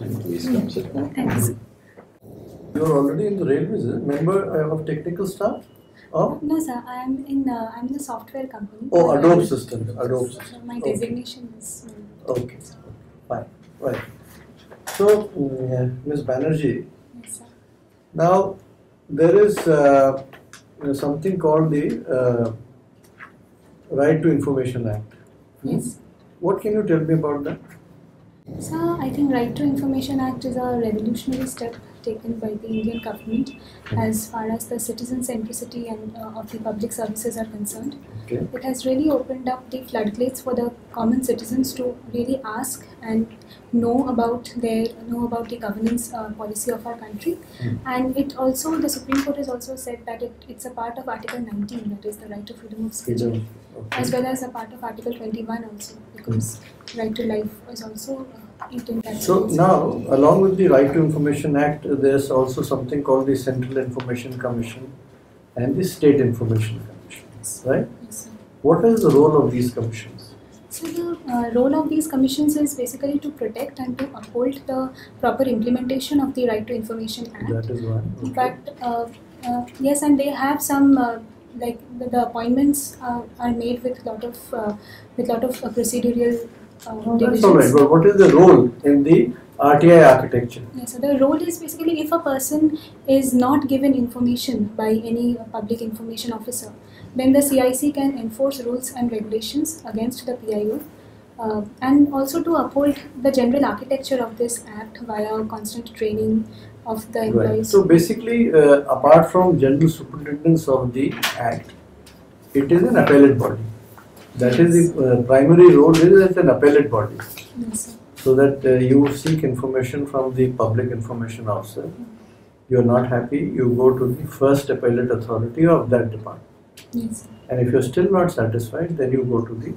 Please come sit down. Thanks. You are already in the railways, member of technical staff? Oh, No, sir. I'm in the software company. Adobe Systems. Adobe So Systems. my Okay. designation is. Okay, fine, right. So, Ms. Banerjee, Yes, sir. now there is something called the Right to Information Act. Yes. What can you tell me about that? So I think Right to Information Act is a revolutionary step taken by the Indian government as far as the citizen centricity and of the public services are concerned. Okay. It has really opened up the floodgates for the common citizens to really ask and know about the governance policy of our country. And it also, the Supreme Court has also said that it's a part of Article 19, that is the right to freedom of speech, Freedom. Okay. as well as a part of Article 21 also, because right to life is also in that. So now, along with the Right to Information Act, there's also something called the Central Information Commission and the State Information Commission, right? Yes, sir. What is the role of these commissions? So the role of these commissions is basically to protect and to uphold the proper implementation of the Right to Information Act. That is one. Okay. But yes, and they have some like the appointments are made with lot of procedural That's all right. But what is the role in the RTI architecture? Yes, so the role is basically if a person is not given information by any public information officer, then the CIC can enforce rules and regulations against the PIO, and also to uphold the general architecture of this act via constant training of the employees. Right. So basically, apart from general superintendence of the act, it is an appellate body. That is the primary role is as an appellate body. Yes, sir. So that you seek information from the public information officer. You are not happy, you go to the first appellate authority of that department. Yes, sir. And if you are still not satisfied, then you go to the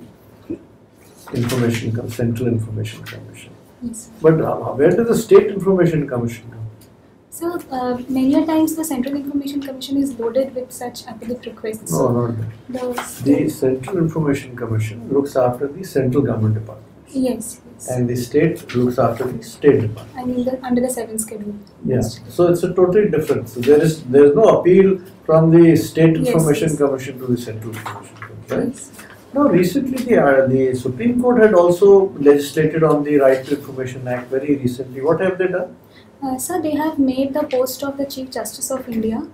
Central Information Commission. Yes, sir. But where does the State Information Commission come? So many a times the Central Information Commission is loaded with such appellate requests. No, not that. The Central Information Commission looks after the central government departments. Yes, yes. And the state looks after the state department. And in under the 7th schedule. Yeah. So it's a totally different. So there is no appeal from the State Information yes. Commission to the Central Information Commission, right? Yes. Now recently the Supreme Court had also legislated on the Right to Information Act very recently. What have they done? Sir, they have made the post of the Chief Justice of India.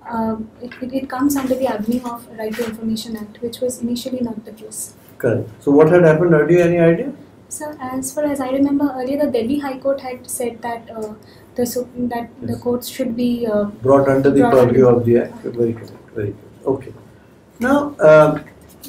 It comes under the avenue of Right to Information Act, which was initially not the case. Correct. So what had happened earlier? Any idea? So as far as I remember, earlier the Delhi High Court had said that the courts should be brought under the brought purview under- of the act. Very correct. Very good. Okay. Now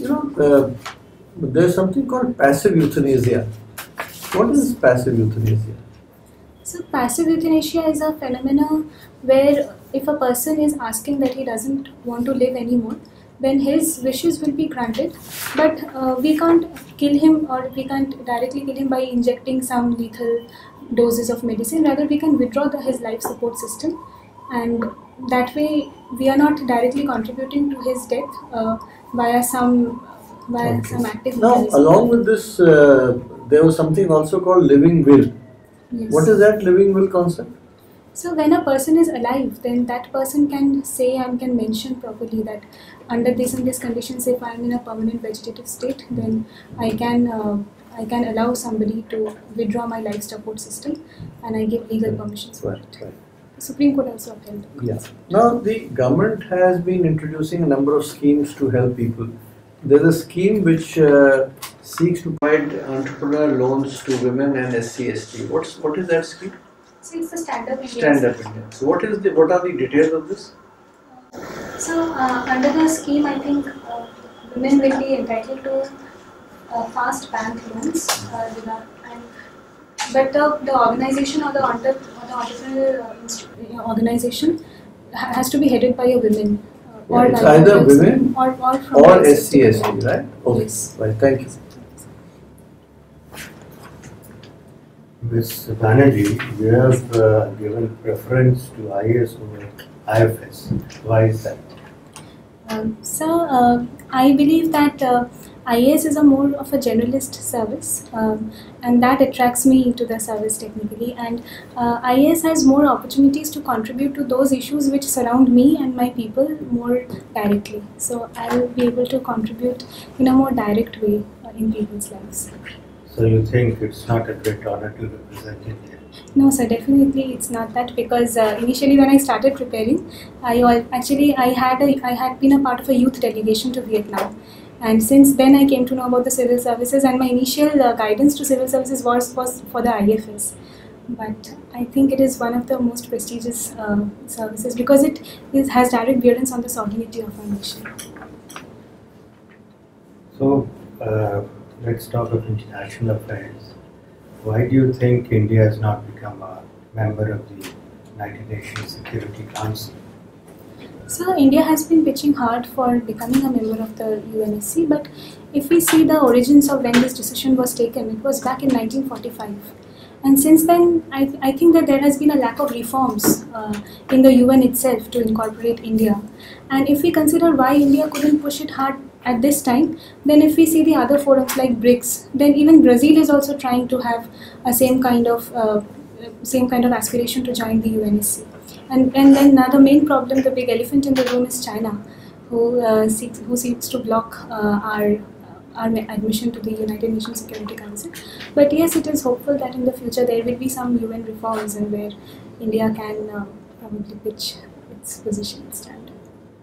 there's something called passive euthanasia. What is passive euthanasia? So passive euthanasia is a phenomenon where if a person is asking that he doesn't want to live anymore, then his wishes will be granted, but we can't kill him, or we can't directly kill him by injecting some lethal doses of medicine. Rather, we can withdraw his life support system, and that way we are not directly contributing to his death via some active Now, mechanism. along with this, there was something also called living will. Yes. What is that living will concept? So when a person is alive, then that person can say and can mention properly that under this and this conditions, if I am in a permanent vegetative state, then I can allow somebody to withdraw my life support system, and I give legal permissions for it. Right. The Supreme Court also upheld it. Yeah. Now, the government has been introducing a number of schemes to help people. There's a scheme which seeks to provide entrepreneur loans to women and SC/ST. What is that scheme? So it's the Stand Up India. Stand Up India. So what are the details of this? So under the scheme, I think women will be entitled to fast bank loans, but the organization or the entrepreneurial organization has to be headed by a woman. Yeah, it's either women or or SC/ST, right? Okay. Yes. Right. Thank you. Ms. Banerjee, you have given preference to IAS over IFS. Why is that? So I believe that IAS is a more of a generalist service, and that attracts me to the service technically. And IAS has more opportunities to contribute to those issues which surround me and my people more directly. So I will be able to contribute in a more direct way in people's lives. So you think it's not a great honor to represent India? No, sir, definitely it's not that, because initially when I started preparing, I had been a part of a youth delegation to Vietnam, and since then I came to know about the civil services, and my initial guidance to civil services was for the IFS. But I think it is one of the most prestigious services because has direct bearings on the sovereignty of our nation. So let's talk of international affairs. Why do you think India has not become a member of the United Nations Security Council? So India has been pitching hard for becoming a member of the UNSC, but if we see the origins of when this decision was taken, it was back in 1945. And since then, I think that there has been a lack of reforms in the UN itself to incorporate India. And if we consider why India couldn't push it hard at this time, then if we see the other forums like BRICS, then even Brazil is also trying to have a same kind of aspiration to join the UNSC. And then now the main problem, the big elephant in the room, is China, who seeks to block our admission to the United Nations Security Council. But yes, it is hopeful that in the future there will be some UN reforms and where India can probably pitch its position and stand.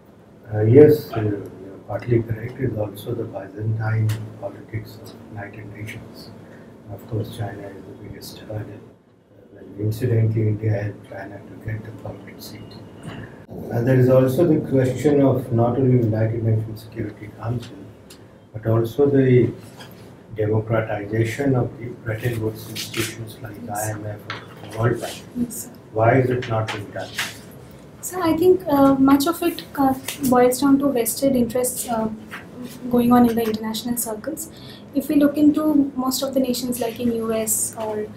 Yes, you're partly correct. It's also the Byzantine politics of United Nations. Of course, China is the biggest hurdle. Incidentally, India helped China to get the permanent seat. And there is also the question of not only United Nations Security Council, but also the democratization of the Bretton Woods institutions like the IMF or the World Bank. Yes. Why is it not being done? So I think much of it boils down to vested interests going on in the international circles. If we look into most of the nations like in US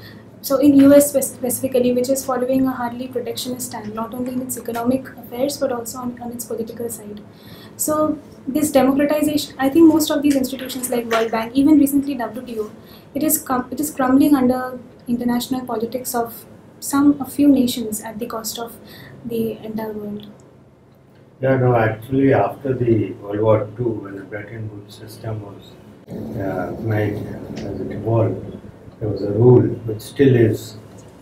in US specifically, which is following a hardly protectionist stand, not only in its economic affairs but also on its political side. So this democratization, I think most of these institutions like World Bank, even recently WTO, it is crumbling under international politics of a few nations at the cost of the entire world. Yeah, no, actually after the World War II, when the Bretton Woods system was made as it evolved, there was a rule which still is.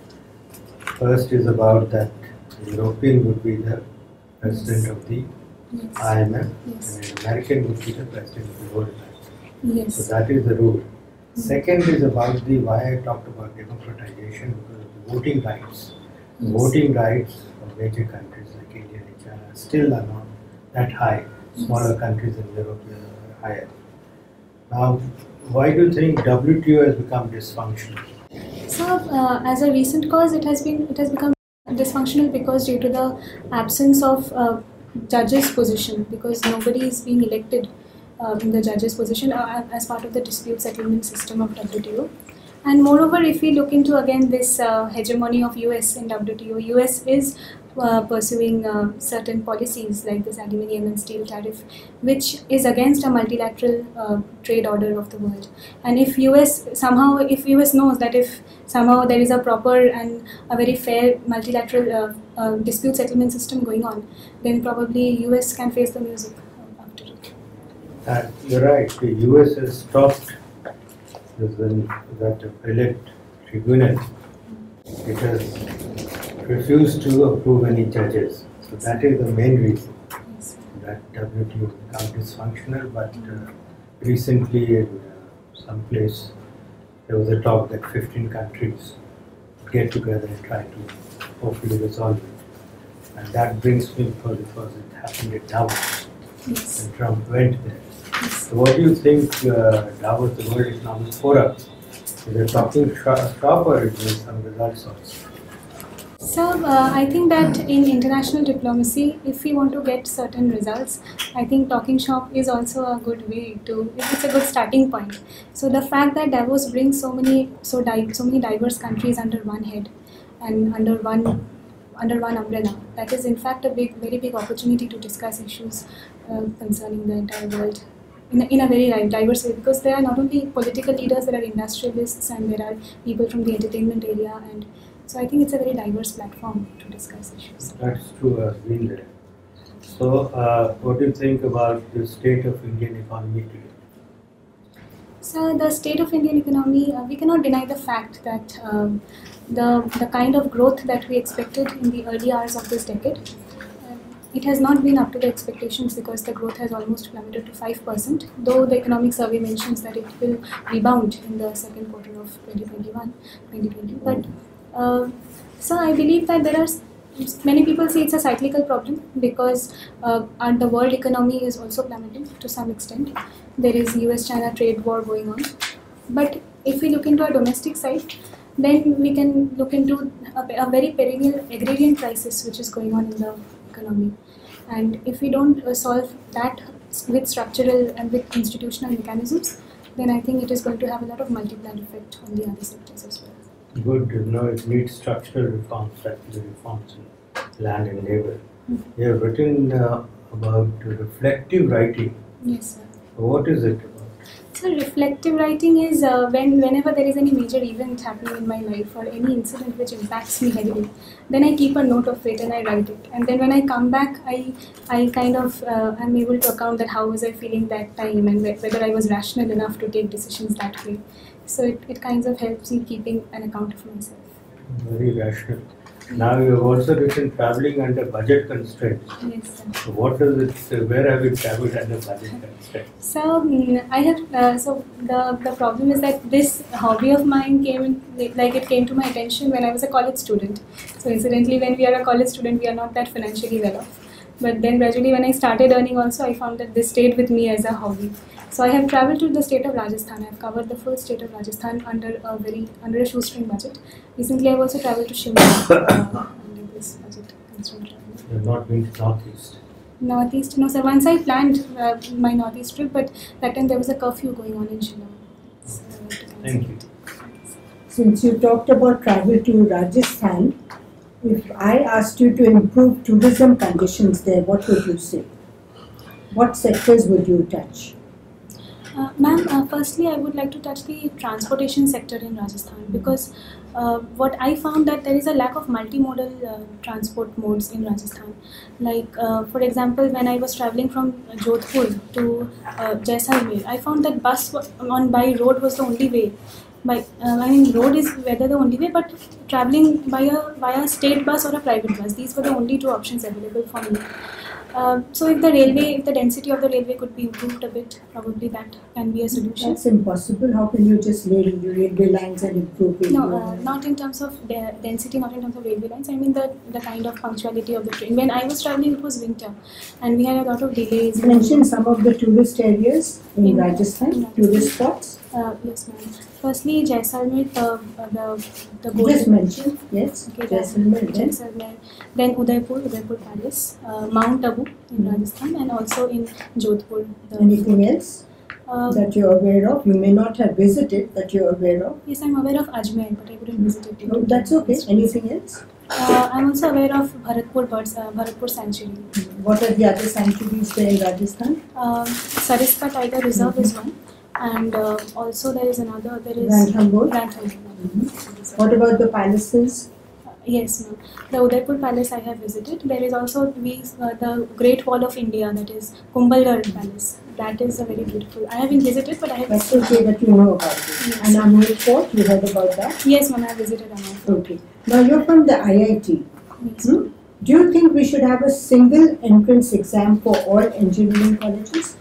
First is about that the European would be the president of the IMF, Yes. and an American would be the president of the World Bank. Yes. So that is the rule. Second is about why I talked about democratization, because of the voting rights. Yes. Voting rights of major countries like India and China still are not that high. Smaller countries in Europe are higher. Now, why do you think WTO has become dysfunctional? So, as a recent cause, it has become dysfunctional because due to the absence of judges' position, because nobody is being elected in the judges' position as part of the dispute settlement system of WTO. And moreover, if we look into again this hegemony of US in WTO, US is pursuing certain policies like this aluminium and steel tariff, which is against a multilateral trade order of the world. And if US knows that if somehow there is a proper and a very fair multilateral dispute settlement system going on, then probably US can face the music after it. You're right, the US has stopped that appellate tribunal. It has refused to approve any judges. So that is the main reason that WTO become dysfunctional. But recently in some place there was a talk that 15 countries get together and try to hopefully resolve it. And that brings me because it happened at Davos. Yes. And Trump went there. So what do you think Davos, the World Economic Forum, is a talking shop or it makes some results also? So I think that in international diplomacy, if we want to get certain results, I think talking shop is also a good way to. It's a good starting point. So the fact that Davos brings so many diverse countries under one head and under one umbrella, that is in fact a very big opportunity to discuss issues concerning the entire world. in a very diverse way, because there are not only political leaders, there are industrialists, and there are people from the entertainment area, and so I think it's a very diverse platform to discuss issues. That's true, I've been there. So, what do you think about the state of Indian economy today? So the state of Indian economy, we cannot deny the fact that the kind of growth that we expected in the early hours of this decade, it has not been up to the expectations, because the growth has almost plummeted to 5%, though the economic survey mentions that it will rebound in the second quarter of 2020. But so I believe that there are many people say it's a cyclical problem, because the world economy is also plummeting to some extent. There is US-China trade war going on. But if we look into our domestic side, then we can look into a very perennial agrarian crisis which is going on in the economy. And if we don't solve that with structural and with institutional mechanisms, then I think it is going to have a lot of multiplier effect on the other sectors as well. Good, no, it needs structural reforms, structural reforms in land and labor. You have written about reflective writing. Yes, sir. What is it about? So reflective writing is whenever there is any major event happening in my life or any incident which impacts me heavily, then I keep a note of it and I write it. And then when I come back, I kind of am able to account that how was I feeling that time and whether I was rational enough to take decisions that way. So it kind of helps me keeping an account of myself. Very rational. Now you have also written traveling under budget constraints. Yes, sir. So what does it say? Where have you traveled under budget constraints? So I have. So the problem is that this hobby of mine came to my attention when I was a college student. So incidentally, when we are a college student, we are not that financially well off. But then gradually, when I started earning, also I found that this stayed with me as a hobby. So I have traveled to the state of Rajasthan. I have covered the full state of Rajasthan under a shoestring budget. Recently, I have also traveled to Shimla under this budget constraint travel. You have not been to Northeast. Northeast, no sir. Once I planned my Northeast trip, but that time there was a curfew going on in Shillong. So I had to cancel. Thank you. Since you talked about travel to Rajasthan, if I asked you to improve tourism conditions there, what would you say? What sectors would you touch? Ma'am, firstly I would like to touch the transportation sector in Rajasthan, because what I found that there is a lack of multimodal transport modes in Rajasthan. Like for example, when I was traveling from Jodhpur to Jaisalmer, I found that bus by road was the only way. Road is whether the only way, but traveling via state bus or a private bus, these were the only two options available for me. So if the density of the railway could be improved a bit, probably that can be a solution. That's impossible. How can you just lay the railway lines and improve it? No, not in terms of density, not in terms of railway lines. I mean the kind of punctuality of the train. When I was traveling, it was winter, and we had a lot of delays. You mentioned some of the tourist areas in Rajasthan, tourist spots. Yes, ma'am. Firstly, Jaisalmer, the golden. Just mention, yes. Okay, Jaisalmer. Then Udaipur Palace, Mount Abu in Rajasthan, and also in Jodhpur. Anything else that you're aware of? You may not have visited that you're aware of. Yes, I'm aware of Ajmer, but I wouldn't visit it. No, that's okay. Anything else? I'm also aware of Bharatpur Sanctuary. What are the other sanctuaries there in Rajasthan? Sariska Tiger Reserve is one. And also there is Ranthambore. What about the palaces? Yes, ma'am. The Udaipur Palace I have visited. There is also the Great Wall of India, that is Kumbhalgarh Palace. That is a very beautiful. I haven't visited, but I have. That's okay that you know about it. Yes. And Amoy Fort, you heard about that? Yes, ma'am. I have visited Amoy Fort. Okay. Now you're from the IIT. Yes. Do you think we should have a single entrance exam for all engineering colleges?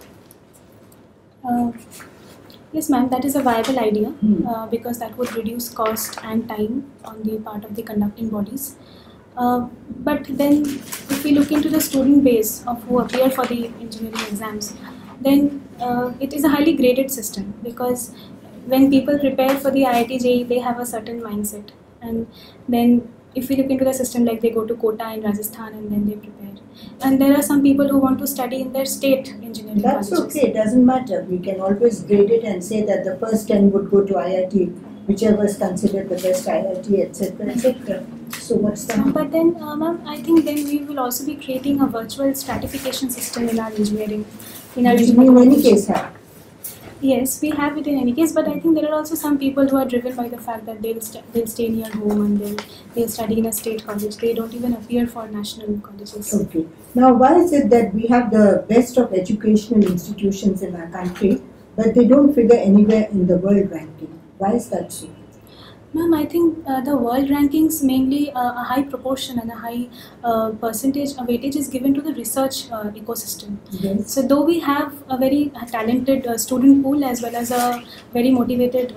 Yes, ma'am, that is a viable idea because that would reduce cost and time on the part of the conducting bodies. But then, if we look into the student base of who appear for the engineering exams, then it is a highly graded system, because when people prepare for the IIT JEE, they have a certain mindset, and then if we look into the system, like they go to Kota in Rajasthan and then they prepare. And there are some people who want to study in their state engineering That's colleges. okay, it doesn't matter. We can always grade it and say that the first 10 would go to IIT whichever is considered the best IIT, etc., etc. So what's the? But then, ma'am, I think then we will also be creating a virtual stratification system in our engineering. In our In engineering any college. case, have. Yes, we have it in any case, but I think there are also some people who are driven by the fact that they'll stay near home and they'll study in a state college. They don't even appear for national colleges. Okay. Now, why is it that we have the best of educational institutions in our country, but they don't figure anywhere in the world ranking? Why is that so? Ma'am, I think the world rankings mainly a high proportion and a high percentage of weightage is given to the research ecosystem. Yes. So though we have a very talented student pool as well as a very motivated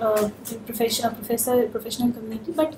professional community, but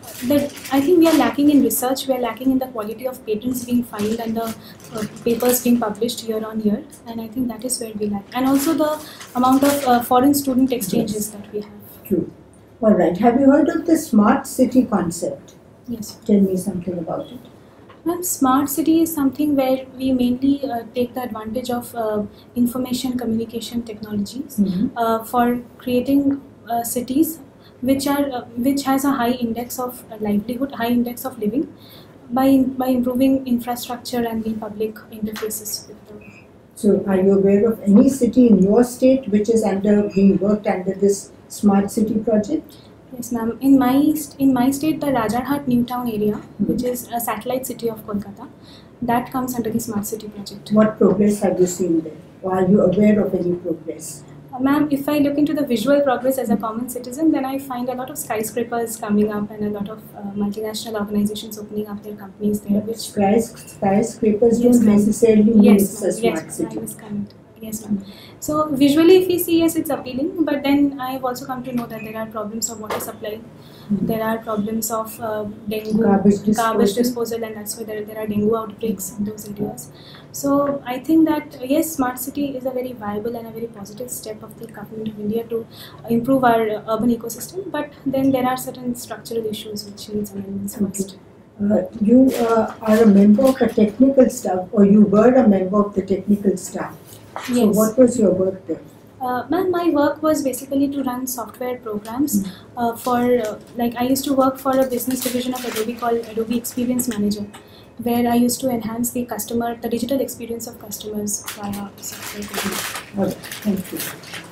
I think we are lacking in research, we are lacking in the quality of patents being filed and the papers being published year on year, and I think that is where we lack. And also the amount of foreign student exchanges that we have. True. All right. Have you heard of the smart city concept? Yes. Tell me something about it. Well, smart city is something where we mainly take the advantage of information communication technologies for creating cities which has a high index of livelihood, high index of living, by improving infrastructure and the public interfaces with the. So, are you aware of any city in your state which is being worked under this smart city project? Yes, ma'am. In my state, the Rajarhat New Town area, which is a satellite city of Kolkata, that comes under the smart city project. What progress have you seen there? Or are you aware of any progress? Ma'am, if I look into the visual progress as a common citizen, then I find a lot of skyscrapers coming up and a lot of multinational organizations opening up their companies there. Which Skyscrapers Yes, don't ma'am. necessarily mean Yes, it's a ma'am. smart Yes, city. I was correct. Yes, ma'am. So visually, if we see, yes, it's appealing. But then I have also come to know that there are problems of water supply. There are problems of dengue, Garbage disposal, and that's why there are dengue outbreaks in those areas. So I think that yes, smart city is a very viable and a very positive step of the government of India to improve our urban ecosystem. But then there are certain structural issues which needs amendments first. You are a member of the technical staff, or you were a member of the technical staff. So Yes. what was your work there? Ma'am, my work was basically to run software programs for like I used to work for a business division of Adobe called Adobe Experience Manager, where I used to enhance the digital experience of customers via software programs. All right, thank you.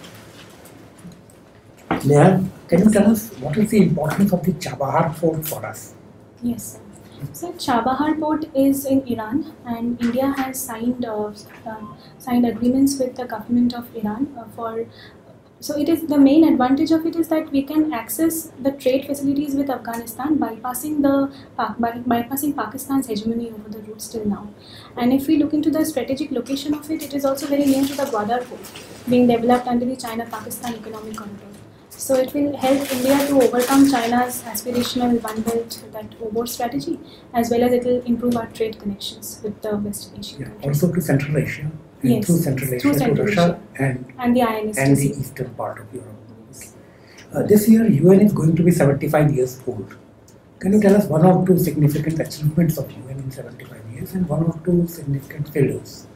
Neha, can you tell us what is the importance of the Chabahar Fort for us? Yes. So Chabahar port is in Iran, and India has signed agreements with the government of Iran for. So it is the main advantage of it is that we can access the trade facilities with Afghanistan bypassing Pakistan's hegemony over the routes till now. And if we look into the strategic location of it, it is also very near to the Gwadar port, being developed under the China-Pakistan Economic Corridor. So it will help India to overcome China's aspirational One Belt, that OBOR strategy, as well as it will improve our trade connections with the West Asian countries. Also to Central Asia, and Yes, through Central Asia through to Central Russia Asia. And the INSTC. and the eastern part of Europe. This year, UN is going to be 75 years old. Can you tell us one or two significant achievements of UN in 75 years and one or two significant failures?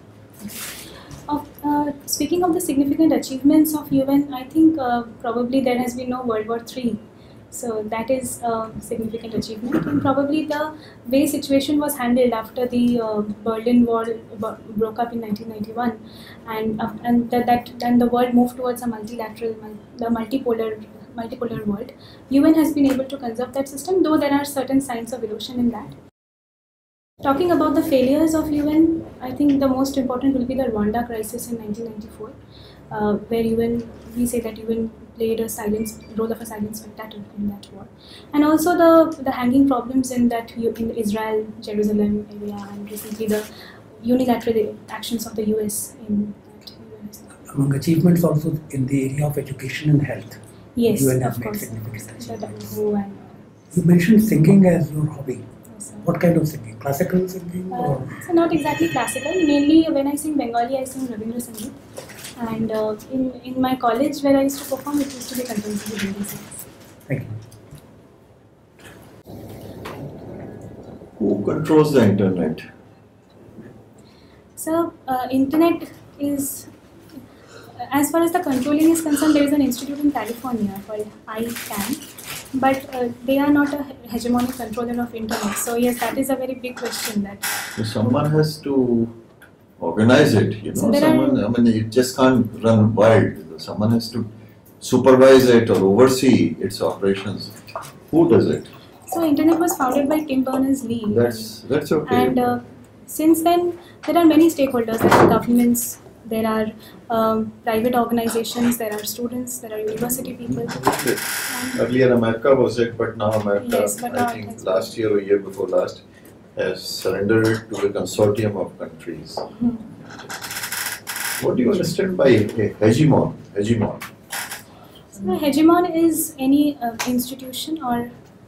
Speaking of the significant achievements of UN, I think probably there has been no World War III. So that is a significant achievement, and probably the way situation was handled after the Berlin Wall broke up in 1991, and the world moved towards a multipolar world. UN has been able to conserve that system, though there are certain signs of erosion in that. Talking about the failures of UN, I think the most important will be the Rwanda crisis in 1994, where we say that UN played role of a silent spectator in that war, and also the hanging problems in Israel, Jerusalem area, and recently the unilateral actions of the US in that UN. Among achievements also in the area of education and health. Yes, UN has of made course. significant The achievements. WHO and You mentioned singing as your hobby. yes, What kind of singing? Classical singing or? so not exactly classical. Mainly when I sing Bengali, I sing Rabindra Sangeet. And in my college where I used to perform, it used to be contemporary Hindi songs. Thank you. Who controls the internet? So internet is, as far as the controlling is concerned, there is an institute in California called ICANN, but they are not a hegemonic controller of internet. So yes, that is a very big question. That So someone has to organize it, you know. So there are- Someone, I mean, it just can't run wild. Someone has to supervise it or oversee its operations. Who does it? so internet was founded by Tim Berners-Lee. That's okay. And since then, there are many stakeholders. There are governments, there are private organizations, there are students, there are university people. Okay. Earlier America was it, but now America, Yes, but now I it think has- last year or year before last, has surrendered it to a consortium of countries. What do you understand by a hegemon? Hegemon. So a hegemon is any institution or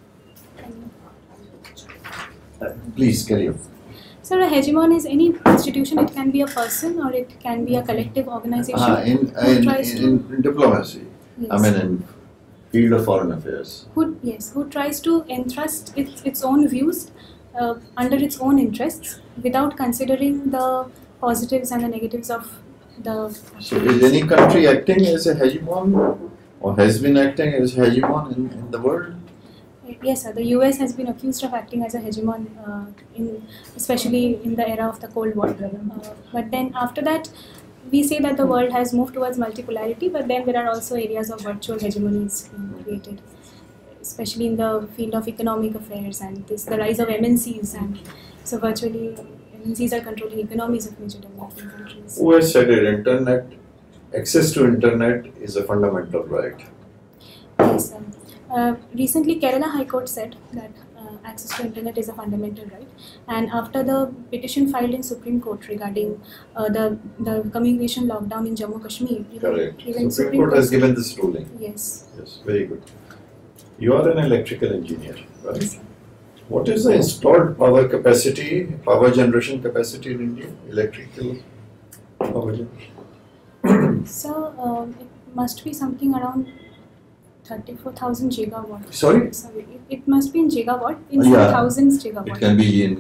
Please carry on. so a hegemon is any institution. It can be a person or it can be a collective organization. Who tries to- In diplomacy, I Yes. mean in field of foreign affairs. who tries to entrust its own views under its own interests without considering the positives and the negatives of the. So is any country acting as a hegemon or has been acting as a hegemon in the world? Yes, sir. The US has been accused of acting as a hegemon, especially in the era of the Cold War. But then after that, we say that the world has moved towards multipolarity, but then there are also areas of virtual hegemonies created, especially in the field of economic affairs and the rise of MNCs. And so virtually, MNCs are controlling economies of major developing countries. Who has said it? Internet, access to internet is a fundamental right. Yes, sir. Recently, Kerala High Court said that access to internet is a fundamental right, and after the petition filed in Supreme Court regarding the communication lockdown in Jammu Kashmir, Correct. even Supreme Court has given this ruling. Yes. Yes, very good. You are an electrical engineer, right? What is the installed power capacity, power generation capacity in India? Electrical power generation? So it must be something around 34,000 gigawatt. Sorry? It must be in gigawatt, in Yeah. some thousands It gigawatt. can be in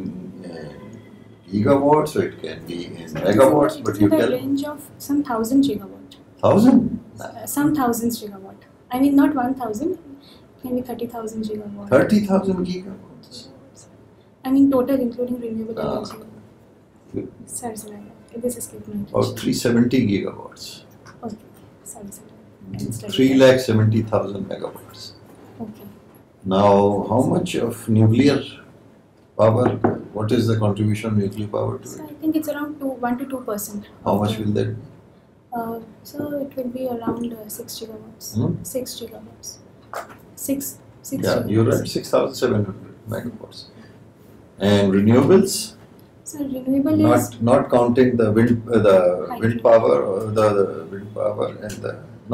gigawatts, or it can be in megawatts, but you It's in the can range of some 1,000 gigawatt. 1,000, Some thousands gigawatt. I mean, not 1,000. It can be 30,000 gigawatt. 30,000 gigawatts. I mean, total including renewable Ah. energy. Sorry. This escaped my Or attention. 370 gigawatts. Okay. Sorry. I'll study 3,70,000 megawatts. that. Okay. Now, how much of nuclear power? What is the contribution of nuclear power to So it? I think it's around 1 to 2%. How much will that be? So it will be around 6 gigawatts. Hmm? 6 gigawatts. 6 Yeah, gigawatts. you're right, 6,700 megawatts. And renewables, So renewable is not counting the wind Hydro. power or the wind power and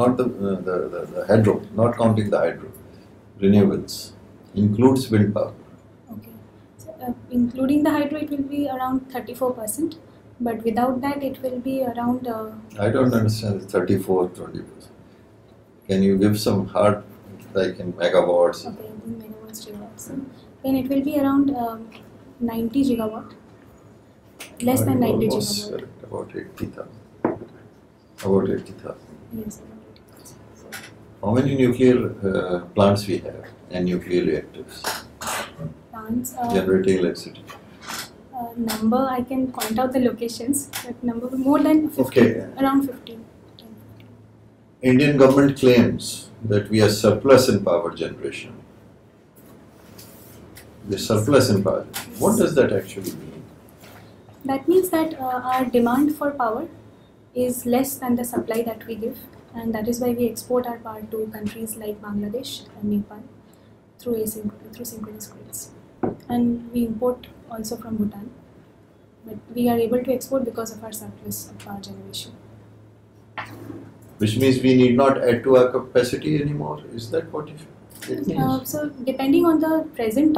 the hydro, not counting the hydro. Renewables includes wind power. okay. So, including the hydro, it will be around 34%. But without that, it will be around. I don't understand the 34, 20%. Can you give some hard, like in megawatts? Okay, in megawatts, gigawatts. So then it will be around 90 gigawatt. Less than 90 Almost gigawatt. correct, about 80,000. About 80,000. Yes, about 80%. How many nuclear plants we have and nuclear reactors Plants. generating electricity? Number, I can point out the locations, but number more than 50, Okay. around 15. Indian government claims that we are surplus in power generation. The surplus in power. What does that actually mean? That means that our demand for power is less than the supply that we give, and that is why we export our power to countries like Bangladesh and Nepal through synchronous grids, and we import also from Bhutan. But we are able to export because of our surplus of power generation. Which means we need not add to our capacity anymore. Is that what it means? So depending on the present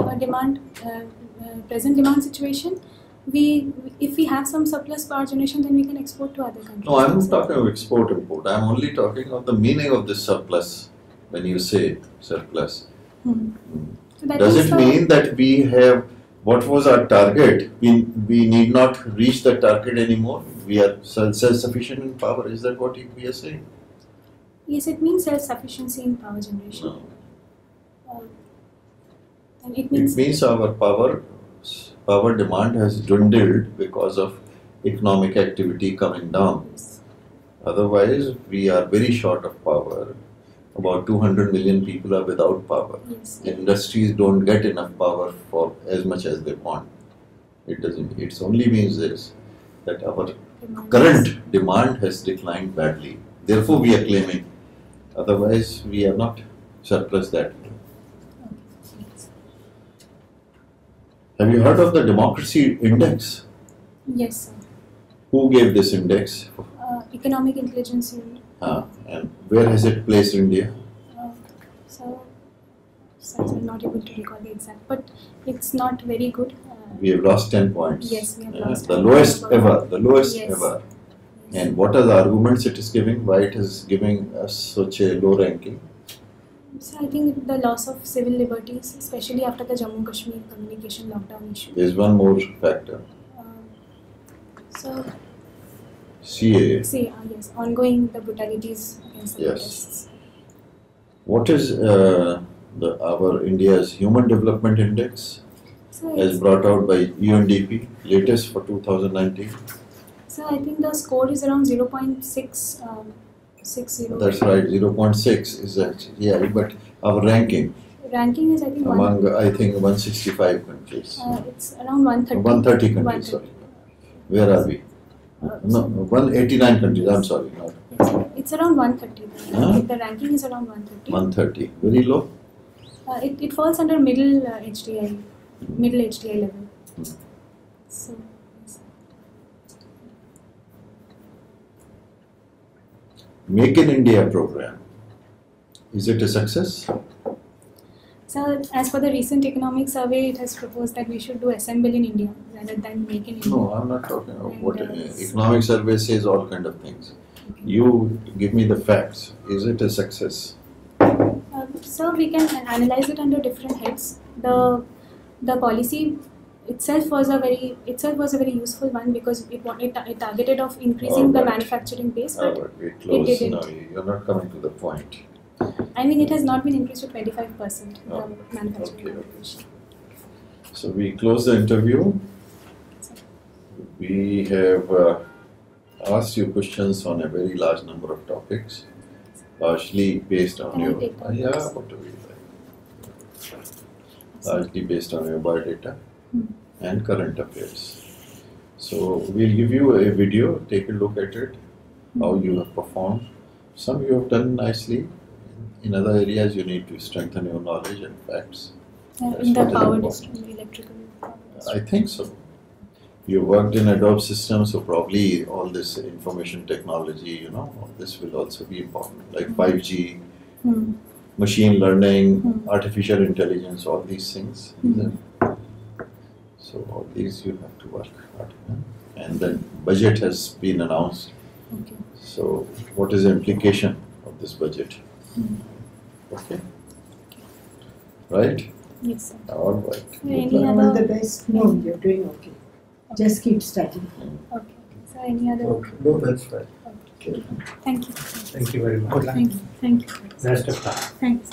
demand situation, if we have some surplus power generation, then we can export to other countries. No, I'm not talking of export import. I'm only talking of the meaning of this surplus. When you say surplus, So that does is it the- mean that we have what was our target? We need not reach the target anymore. We are self-sufficient in power. Is that what we are saying? Yes, it means self-sufficiency in power generation. No. And it It means means our power demand has dwindled because of economic activity coming down. Otherwise, we are very short of power. About 200 million people are without power. yes. Industries don't get enough power for as much as they want. It doesn't. It only means this, that our Demand. current demand has declined badly. Therefore, we are claiming. Otherwise, we are not surplus that way. Have you heard of the Democracy Index? Yes, sir. Who gave this index? Economic Intelligence Unit. And where has it placed India? So I'm not able to recall the exact, but it's not very good. We have lost 10 points. Yes, we have lost The 10 lowest points. ever. The lowest Yes. ever. And what are the arguments it is giving? Why it is giving us such a low ranking? So I think the loss of civil liberties, especially after the Jammu Kashmir communication lockdown issue. There is one more factor. So CAA. see, yes, ongoing the brutalities against the Yes. protests. What is our India's Human Development Index, So, as it's, brought out by UNDP, latest for 2019? so I think the score is around 0.660. That's right, 0.6 is actually, yeah, but our ranking Ranking is I think among, I think, 165 countries. it's around 130. 130 countries, sorry. Where are we? No, 189 countries, I'm sorry. Not It's around 130. Huh? The ranking is around 130. 130. Very low? It falls under middle HDI level. So, yes. Make in India program. Is it a success? So, as per the recent economic survey, it has proposed that we should do assemble in India rather than make in India. No, I'm not talking about what And, economic survey says, all kind of things. You give me the facts. Is it a success? So we can analyze it under different heads. The policy itself was a very useful one because it targeted of increasing the Alright. manufacturing base, but We close. didn't. No, you're not coming to the point. I mean it has not been increased to 25%. Oh, The manufacturing okay. population. So we close the interview. We have asked you questions on a very large number of topics, partially based on Can I your take that? yeah, whatever you like. Largely based on your biodata and current affairs. So we'll give you a video. Take a look at it. How you have performed. Some you have done nicely. In other areas, you need to strengthen your knowledge and facts. That's In the what is power important. district, electrical power I district. think so. You worked in Adobe systems, so probably all this information technology, all this will also be important, like 5G, machine learning, artificial intelligence, all these things. So all these you have to work hard. And then budget has been announced. Okay. So what is the implication of this budget? Okay. Right? Yes, sir. All right. Any All other? the best. No, you're doing okay. Just keep studying. Okay. So any other? Okay, no, that's fine. Thank you. Thank you very much. Good luck. Thank you. Best of luck. Thanks.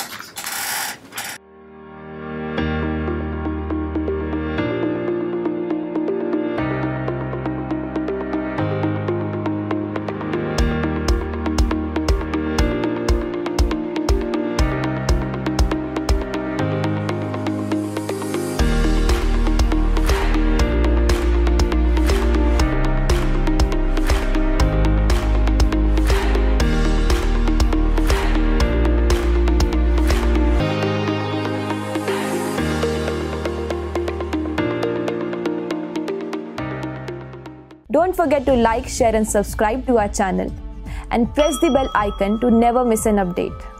Don't forget to like, share and subscribe to our channel and press the bell icon to never miss an update.